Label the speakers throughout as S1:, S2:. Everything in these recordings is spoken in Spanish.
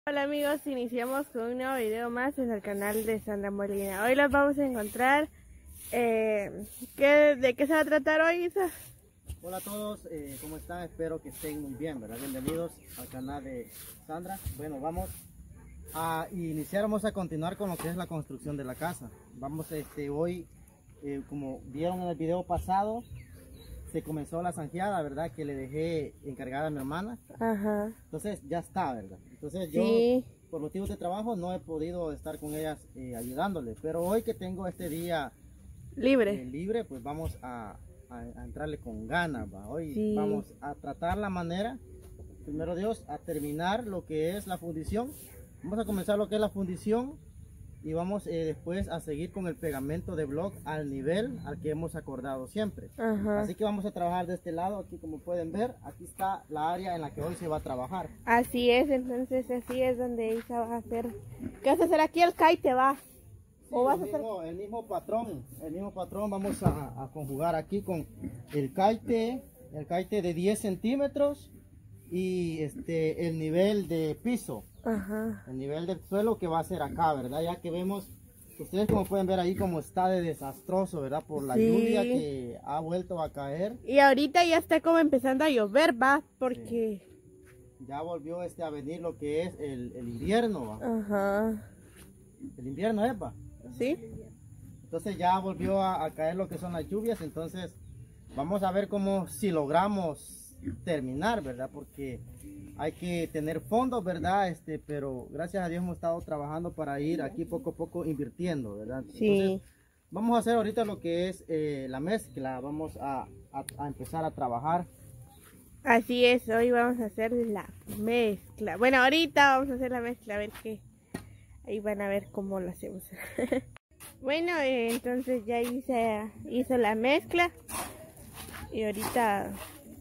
S1: Hola amigos, iniciamos con un nuevo video más en el canal de Sandra Molina. Hoy los vamos a encontrar, ¿de qué se va a tratar hoy, Isa?
S2: Hola a todos, ¿cómo están? Espero que estén muy bien, ¿verdad? Bienvenidos al canal de Sandra. Bueno, vamos a iniciar, vamos a continuar con lo que es la construcción de la casa. Vamos hoy, como vieron en el video pasado, se comenzó la zanjeada, ¿verdad? Que le dejé encargada a mi hermana.
S1: Ajá.
S2: Entonces ya está, ¿verdad? Entonces
S1: Sí.
S2: yo, por motivos de trabajo, no he podido estar con ellas ayudándole. Pero hoy que tengo este día libre, pues vamos a entrarle con ganas, ¿va? Hoy
S1: Sí.
S2: vamos a tratar la manera, primero Dios, a terminar lo que es la fundición. Vamos a comenzar lo que es la fundición y vamos después a seguir con el pegamento de block al nivel al que hemos acordado siempre.
S1: Ajá.
S2: Así que vamos a trabajar de este lado. Aquí, como pueden ver, aquí está la área en la que hoy se va a trabajar.
S1: Así es, entonces así es donde Isa va a hacer. ¿Qué vas a hacer aquí? El kite va.
S2: Sí,
S1: ¿O vas a hacer?
S2: el mismo patrón vamos a conjugar aquí con el kite de 10 centímetros y el nivel de piso.
S1: Ajá.
S2: El nivel del suelo que va a ser acá, ¿verdad? Ya que vemos, ustedes como pueden ver ahí como está de desastroso, ¿verdad? Por la
S1: Sí.
S2: lluvia que ha vuelto a caer.
S1: Y ahorita ya está como empezando a llover, va, porque...
S2: Ya volvió a venir lo que es el invierno, ¿va?
S1: Ajá.
S2: El invierno es, ¿va?
S1: ¿Sí?
S2: Entonces ya volvió a caer lo que son las lluvias, entonces vamos a ver cómo si logramos terminar, ¿verdad? Porque hay que tener fondos, ¿verdad? Pero gracias a Dios hemos estado trabajando para ir aquí poco a poco invirtiendo, ¿verdad?
S1: Sí.
S2: Entonces, vamos a hacer ahorita lo que es la mezcla, vamos a empezar a trabajar.
S1: Así es, hoy vamos a hacer la mezcla. Bueno, ahorita vamos a hacer la mezcla, a ver qué. Ahí van a ver cómo lo hacemos. Bueno, entonces ya hizo la mezcla. Y ahorita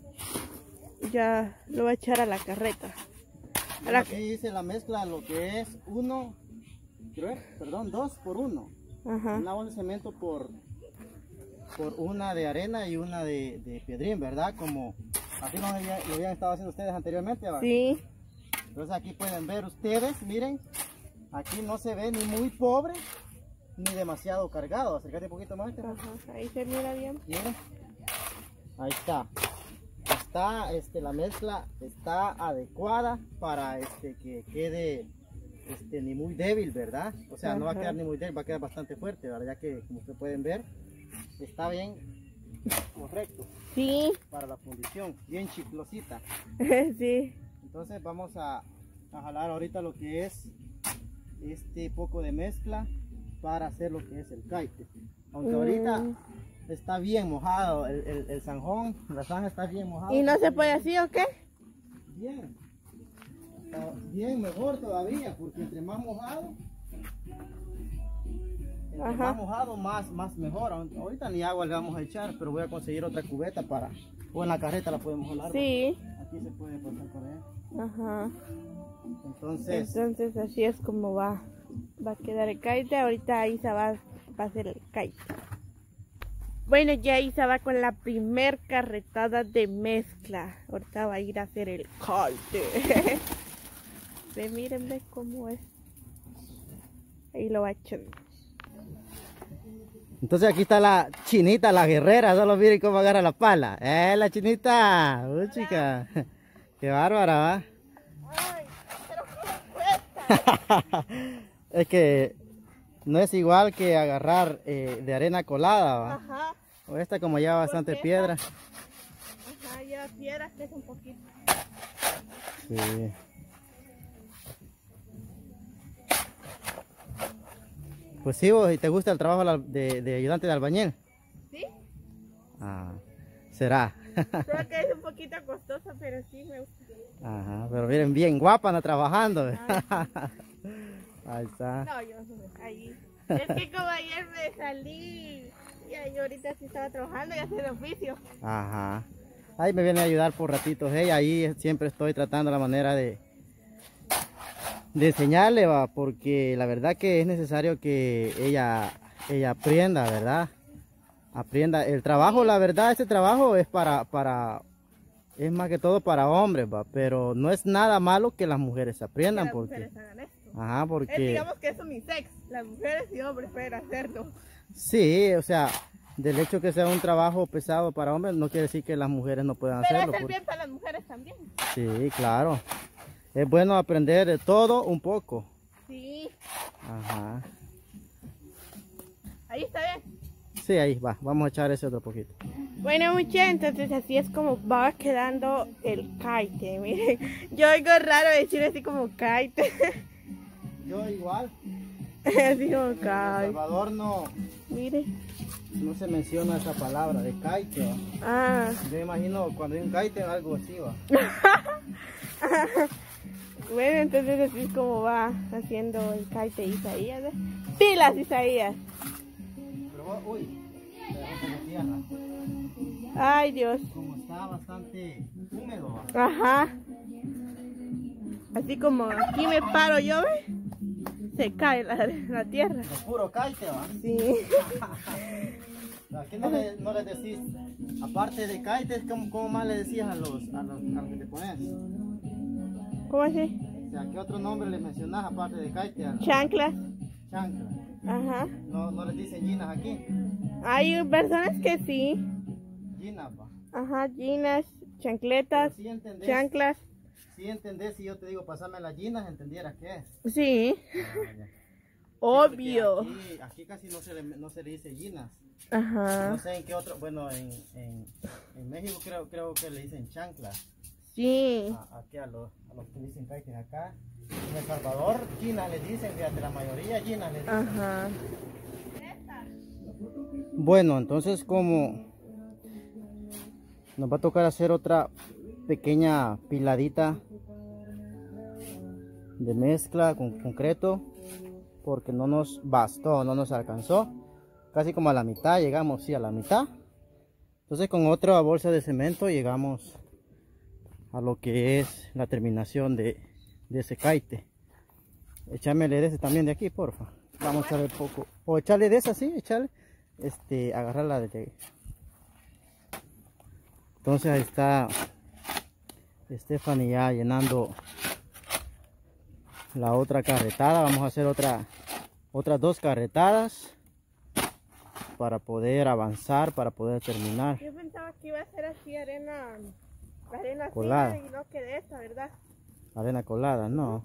S1: ya lo voy a echar a la carreta.
S2: Aquí hice la mezcla, lo que es 2 por 1.
S1: Ajá.
S2: Una bolsa de cemento por una de arena y una de piedrín, ¿verdad? Como así lo habían estado haciendo ustedes anteriormente, ¿verdad?
S1: Sí.
S2: Entonces aquí pueden ver ustedes, miren, aquí no se ve ni muy pobre ni demasiado cargado. Acércate un poquito más.
S1: Ajá. Ahí se mira bien.
S2: Miren, ahí está. La mezcla está adecuada para que quede ni muy débil, ¿verdad? O sea, no va a quedar ni muy débil, va a quedar bastante fuerte, ¿verdad? Ya que, como ustedes pueden ver, está bien correcto.
S1: Sí.
S2: Para la fundición, bien chiclosita.
S1: Sí.
S2: Entonces vamos a jalar ahorita lo que es poco de mezcla para hacer lo que es el kite. Aunque ahorita está bien mojado el zanjón, la zanja está bien mojada.
S1: ¿Y no se puede así o qué?
S2: Bien. Está bien, mejor todavía, porque entre más mojado, más mejor. Ahorita ni agua le vamos a echar, pero voy a conseguir otra cubeta o en la carreta la podemos jalar.
S1: Sí.
S2: Aquí se puede pasar con él.
S1: Ajá.
S2: Entonces
S1: así es como va a quedar el kite. Ahorita Isa va a hacer el kite. Bueno, ya Isa va con la primer carretada de mezcla. Ahorita va a ir a hacer el kite. Miren, ve cómo es. Ahí lo va echando.
S2: Entonces aquí está la chinita, la guerrera, solo miren cómo agarra la pala. La chinita! Chica! ¡Qué bárbara, va!
S1: ¡Ay! ¡Pero cómo cuesta!
S2: Es que no es igual que agarrar de arena colada, ¿va?
S1: Ajá.
S2: O esta como lleva bastante piedra.
S1: Ajá, lleva piedras que es un poquito.
S2: Sí. Pues sí, vos, ¿y te gusta el trabajo de ayudante de albañil?
S1: ¿Sí?
S2: Ah, será.
S1: Creo que es un poquito costoso, pero sí me gusta.
S2: Ajá, pero miren, bien guapa anda trabajando. Ahí está.
S1: No, yo no, ahí. Es que como ayer me salí y ahí ahorita sí estaba trabajando y haciendo oficio.
S2: Ajá. Ahí me viene a ayudar por ratitos. Ahí siempre estoy tratando la manera de enseñarle, va, porque la verdad que es necesario que ella aprenda, ¿verdad? Aprenda el trabajo, la verdad, este trabajo es para es más que todo para hombres, va, pero no es nada malo que las mujeres aprendan,
S1: las
S2: porque...
S1: mujeres hagan esto.
S2: Ajá, porque...
S1: digamos que es unisex, las mujeres y hombres pueden hacerlo.
S2: Sí, o sea, del hecho que sea un trabajo pesado para hombres, no quiere decir que las mujeres no puedan
S1: Pero
S2: hacerlo.
S1: es el bien para las mujeres también.
S2: Sí, claro. Es bueno aprender de todo un poco.
S1: Sí.
S2: Ajá.
S1: Ahí está bien.
S2: Sí, ahí va. Vamos a echar ese otro poquito.
S1: Bueno, muchachos, entonces así es como va quedando el kite. Miren, yo oigo raro decir así como kite.
S2: Yo igual.
S1: Así como
S2: En El
S1: kite.
S2: Salvador no se menciona esa palabra de kite, ¿va?
S1: Ah.
S2: Yo imagino cuando hay un kite algo así va.
S1: Bueno, entonces así es como va haciendo el kite Isaías. ¿Eh? ¡Pilas, Isaías!
S2: Pero uy, como tierra.
S1: Ay, Dios.
S2: Como está bastante húmedo, ¿va?
S1: Ajá. Así como aquí me paro yo, ¿ve? Se cae la tierra.
S2: De puro kite, ¿va?
S1: Sí.
S2: Aquí no les decís, aparte de kite, ¿cómo más le decías a los que te pones?
S1: ¿Cómo así?
S2: O sea, ¿qué otro nombre les mencionas aparte de kite?
S1: Chanclas.
S2: Chancla.
S1: Ajá.
S2: No les dicen ginas aquí.
S1: Hay personas que sí.
S2: Ginas, va.
S1: Ajá, ginas, chancletas,
S2: Pero sí entendés,
S1: chanclas.
S2: si entendés, si yo te digo pasame las ginas, entendieras qué es.
S1: Sí.
S2: Ah, ya.
S1: Obvio.
S2: Sí, aquí casi no se le dice ginas.
S1: Ajá.
S2: No sé en qué otro, bueno, en México creo que le dicen chanclas.
S1: Sí.
S2: Aquí a los que dicen kites acá. En El Salvador, ginas les dicen, fíjate, la mayoría ginas les dicen.
S1: Ajá.
S2: Bueno, entonces como nos va a tocar hacer otra pequeña piladita de mezcla con concreto, porque no nos bastó, no nos alcanzó, casi como a la mitad llegamos, sí, a la mitad. Entonces con otra bolsa de cemento llegamos a lo que es la terminación de ese kite. Échamele de ese también de aquí, porfa. Vamos a echarle poco, o echarle de esa, sí, echarle, agarrarla de ahí. Entonces ahí está Stephanie ya llenando la otra carretada. Vamos a hacer otras 2 carretadas para poder avanzar, para poder terminar.
S1: Yo pensaba que iba a ser así arena
S2: Colada.
S1: fina y no que de esta, ¿verdad?
S2: Arena colada, no.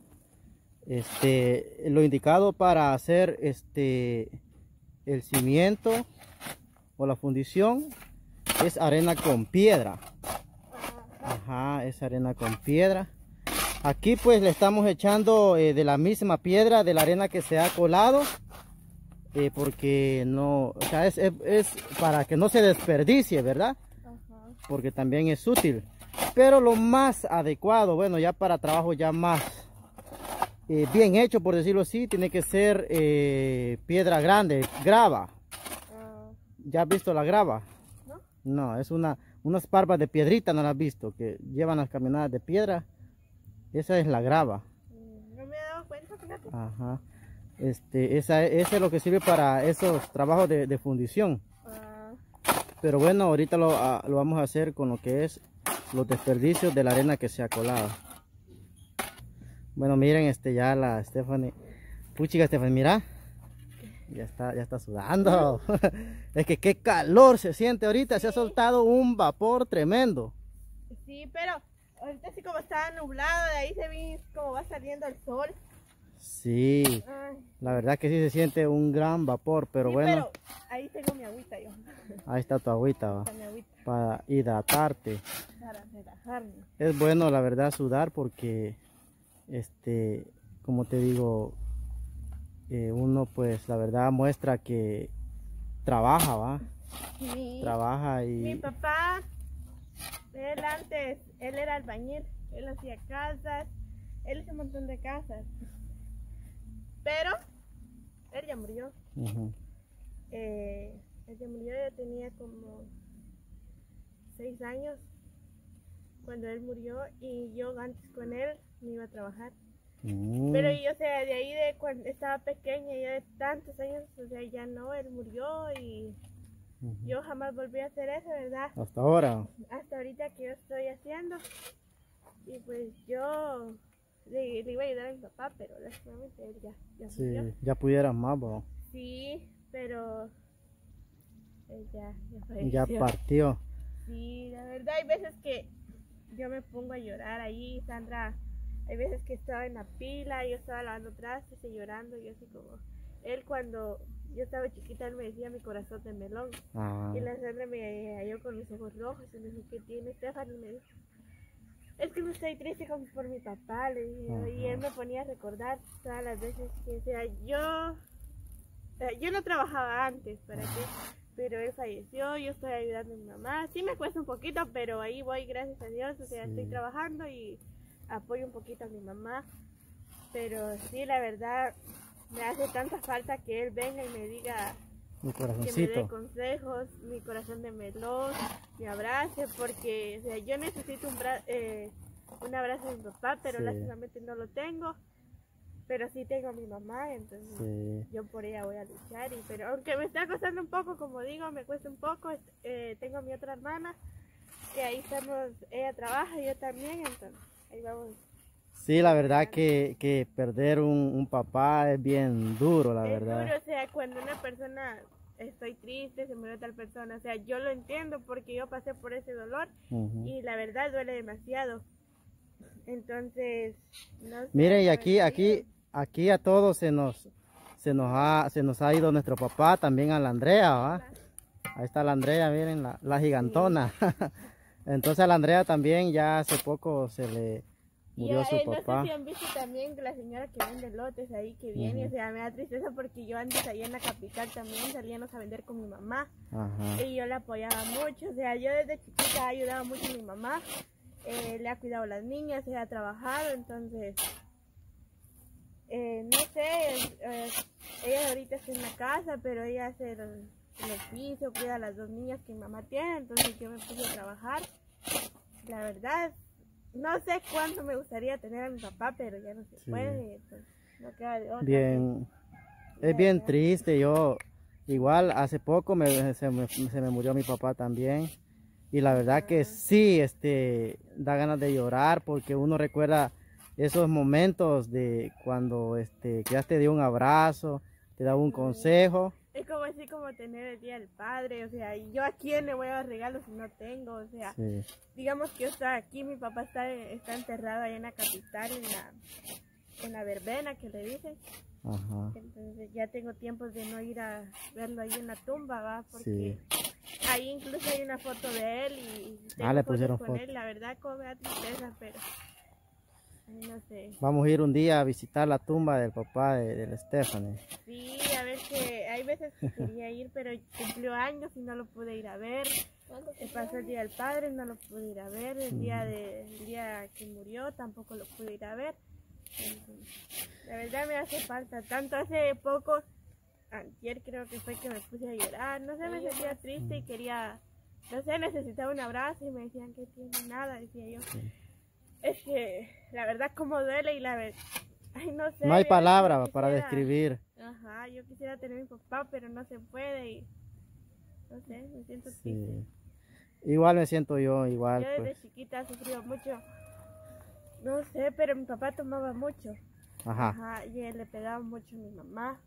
S2: Lo indicado para hacer el cimiento o la fundición es arena con piedra. Ajá, es arena con piedra. Aquí pues le estamos echando de la misma piedra de la arena que se ha colado, porque no, o sea, es para que no se desperdicie, ¿verdad?
S1: Ajá.
S2: Porque también es útil. Pero lo más adecuado, bueno, ya para trabajo ya más bien hecho, por decirlo así, tiene que ser piedra grande, grava. ¿Ya has visto la grava?
S1: ¿No?
S2: No, es unas parvas de piedrita, no las has visto, que llevan las caminadas de piedra. Esa es la grava.
S1: No me he dado cuenta, fíjate.
S2: Ajá. Ese es lo que sirve para esos trabajos de fundición. Pero bueno, ahorita lo vamos a hacer con lo que es los desperdicios de la arena que se ha colado. Bueno, miren, ya la Stephanie. Puchica, Stephanie, mira. Ya está sudando. Es que qué calor se siente ahorita. Sí. Se ha soltado un vapor tremendo.
S1: Sí, pero ahorita sí como está nublado, de ahí se ve como va saliendo el sol.
S2: Sí. Ay. La verdad que sí se siente un gran vapor, pero sí, bueno.
S1: Pero ahí tengo mi agüita yo.
S2: Ahí está tu agüita, va.
S1: Mi agüita.
S2: Para hidratarte.
S1: Para relajarme.
S2: Es bueno, la verdad, sudar porque, como te digo, uno pues la verdad muestra que trabaja, va.
S1: Sí.
S2: Trabaja y...
S1: Mi papá, él era albañil, él hacía casas, él hizo un montón de casas. Pero él ya murió. Él ya murió, yo tenía como 6 años cuando él murió y yo antes con él me iba a trabajar. Pero yo, o sea, de ahí de cuando estaba pequeña, ya de tantos años, o sea, ya no, él murió y Yo jamás volví a hacer eso, ¿verdad?
S2: Hasta ahora.
S1: Hasta ahorita que yo estoy haciendo. Y pues yo le iba a ayudar a mi papá, pero lástimamente él ya
S2: Sí,
S1: murió.
S2: ya pudieras más, bro.
S1: Sí, pero él ya falleció.
S2: Ya partió.
S1: Sí, la verdad hay veces que yo me pongo a llorar ahí, Sandra. Hay veces que estaba en la pila, yo estaba lavando trastes y llorando, y así como... Él cuando yo estaba chiquita, él me decía mi corazón de melón.
S2: Ah,
S1: Y la Sandra me halló con los ojos rojos y me dijo, ¿qué tiene Stephanie? Y me dijo, es que no estoy triste como por mi papá, le dije yo. Y él me ponía a recordar todas las veces que, o sea, yo no trabajaba antes, ¿para qué? Pero él falleció, yo estoy ayudando a mi mamá. Sí me cuesta un poquito, pero ahí voy, gracias a Dios. O sea,
S2: Sí.
S1: estoy trabajando y apoyo un poquito a mi mamá. Pero sí, la verdad, me hace tanta falta que él venga y me diga,
S2: mi
S1: que me dé
S2: corazoncito.
S1: consejos, mi corazón de melón, me abrace, porque o sea, yo necesito un abrazo de mi papá, pero
S2: Sí.
S1: lástimamente no lo tengo. Pero sí tengo a mi mamá, entonces
S2: Sí.
S1: yo por ella voy a luchar. Pero aunque me está costando un poco, como digo, me cuesta un poco, tengo a mi otra hermana, que ahí estamos, ella trabaja y yo también, entonces ahí vamos.
S2: Sí, la verdad que perder un papá es bien duro, la
S1: Es
S2: verdad.
S1: duro, o sea, cuando una persona, estoy triste, se murió tal persona, o sea, yo lo entiendo porque yo pasé por ese dolor
S2: Ujú.
S1: y la verdad duele demasiado. Entonces, no sé,
S2: Mire, y
S1: la
S2: aquí,
S1: verdad,
S2: aquí a todos se nos ha ido nuestro papá, también a la Andrea, ¿va? Ahí está la Andrea, miren, la gigantona. Entonces a la Andrea también ya hace poco se le murió su
S1: no sé
S2: papá.
S1: si han visto también la señora que vende lotes ahí que viene,
S2: Ujú.
S1: o sea, me da tristeza porque yo antes allá en la capital también salíamos a vender con mi mamá
S2: Ajá.
S1: y yo la apoyaba mucho, o sea, yo desde chiquita he ayudado mucho a mi mamá, le ha cuidado a las niñas, se ha trabajado, entonces, no sé, ella ahorita está en la casa, pero ella hace el oficio, cuida a las dos niñas que mi mamá tiene, entonces yo me puse a trabajar, la verdad. No sé cuánto me gustaría tener a mi papá, pero ya no se
S2: Sí.
S1: puede, pues, no queda de otra.
S2: Bien,
S1: La
S2: es bien
S1: verdad.
S2: triste. Yo igual hace poco se me murió mi papá también. Y la verdad que sí, da ganas de llorar porque uno recuerda esos momentos de cuando que ya te dio un abrazo, te da un consejo.
S1: Es como así como tener el Día del Padre, o sea, ¿y yo a quién le voy a dar regalos si no tengo? O sea,
S2: Sí.
S1: digamos que yo estoy aquí, mi papá está enterrado ahí en la capital, en la verbena que le dicen.
S2: Ajá.
S1: Entonces ya tengo tiempos de no ir a verlo ahí en la tumba, ¿va? Porque
S2: Sí.
S1: ahí incluso hay una foto de él y tengo
S2: Le
S1: fotos
S2: pusieron
S1: con
S2: foto.
S1: él, la verdad como me da tristeza, pero ay, no sé.
S2: Vamos a ir un día a visitar la tumba del papá de Stephanie.
S1: Sí, a ver que hay veces que quería ir, pero cumplió años y no lo pude ir a ver. Pasó el Día del Padre, no lo pude ir a ver. El día que murió tampoco lo pude ir a ver. Entonces, la verdad me hace falta. Tanto hace poco, ayer creo que fue que me puse a llorar. No sé, me sentía triste y quería, no sé, necesitaba un abrazo y me decían que tiene nada, decía yo. Es que la verdad como duele y la verdad, ay no sé.
S2: No hay
S1: yo
S2: palabra para
S1: quisiera-
S2: describir.
S1: Ajá, yo quisiera tener a mi papá, pero no se puede y no sé, me siento triste.
S2: Sí. Igual me siento yo, igual
S1: Yo desde
S2: pues.
S1: chiquita he sufrido mucho, no sé, pero mi papá tomaba mucho.
S2: Ajá.
S1: Ajá, y él le pegaba mucho a mi mamá,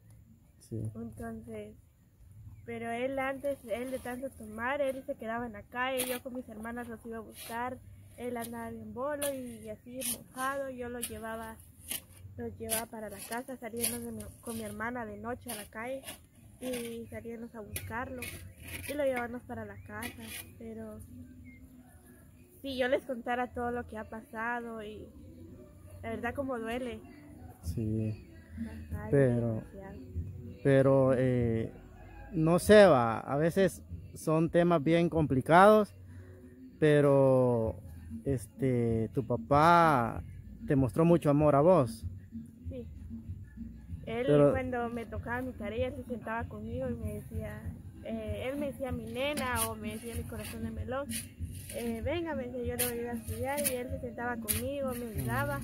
S2: Sí.
S1: entonces, pero él antes, él de tanto tomar, él se quedaba en la calle, yo con mis hermanas los iba a buscar, él andaba bien bolo y así mojado, yo los llevaba para la casa, salíamos con mi hermana de noche a la calle y salíamos a buscarlo y lo llevábamos para la casa, pero si yo les contara todo lo que ha pasado y la verdad como duele.
S2: Sí.
S1: Ajá,
S2: Pero-
S1: demasiado.
S2: Pero no sé, va, a veces son temas bien complicados, pero tu papá te mostró mucho amor a vos.
S1: Sí. Él
S2: Pero-
S1: cuando me tocaba mi tarea, él se sentaba conmigo y me decía, él me decía mi nena o me decía mi corazón de melón, venga, me decía, yo le voy a ayudar a estudiar y él se sentaba conmigo, me ayudaba,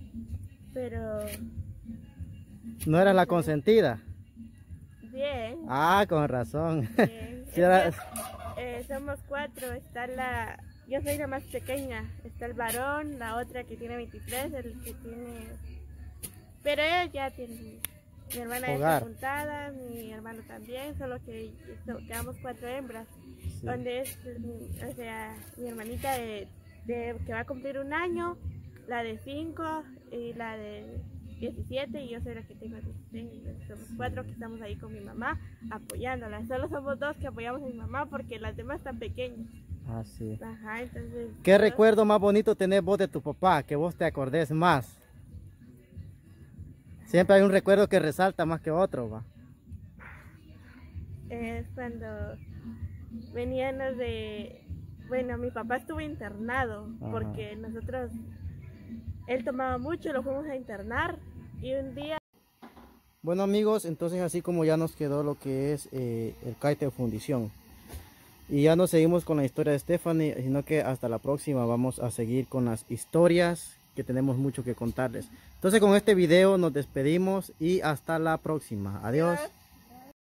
S1: pero
S2: ¿No eras la consentida?
S1: bien,
S2: Ah, con razón. Sí,
S1: Somos 4, yo soy la más pequeña, está el varón, la otra que tiene 23, el que tiene... Pero ella ya tiene... Mi hermana está apuntada, mi hermano también, solo que quedamos 4 hembras. Sí. Donde es, o sea, mi hermanita que va a cumplir 1 año, la de 5 y la de 17 y yo soy la que tengo 16. Somos 4 que estamos ahí con mi mamá apoyándola. Solo somos 2 que apoyamos a mi mamá porque las demás están pequeñas.
S2: Ah, sí.
S1: Ajá, entonces...
S2: ¿Qué recuerdo más bonito tenés vos de tu papá? Que vos te acordés más. Siempre hay un recuerdo que resalta más que otro, va.
S1: Es cuando veníamos de... Bueno, mi papá estuvo internado. Ajá. Porque él tomaba mucho, lo fuimos a internar y un día...
S2: Bueno amigos, entonces así como ya nos quedó lo que es el kite de fundición. Y ya no seguimos con la historia de Stephanie, sino que hasta la próxima vamos a seguir con las historias que tenemos mucho que contarles. Entonces con este video nos despedimos y hasta la próxima. Adiós.